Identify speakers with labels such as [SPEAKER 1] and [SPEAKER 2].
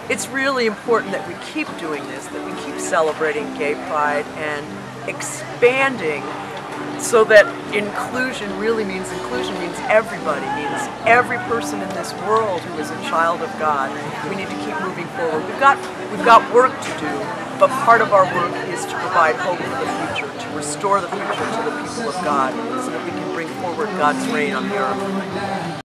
[SPEAKER 1] It's really important that we keep doing this, that we keep celebrating gay pride and expanding so that inclusion really means everybody, means every person in this world who is a child of God. We need to keep moving forward. We've got work to do, but part of our work is to provide hope for the future, to restore the future to the people of God, so that we can bring forward God's reign on the earth.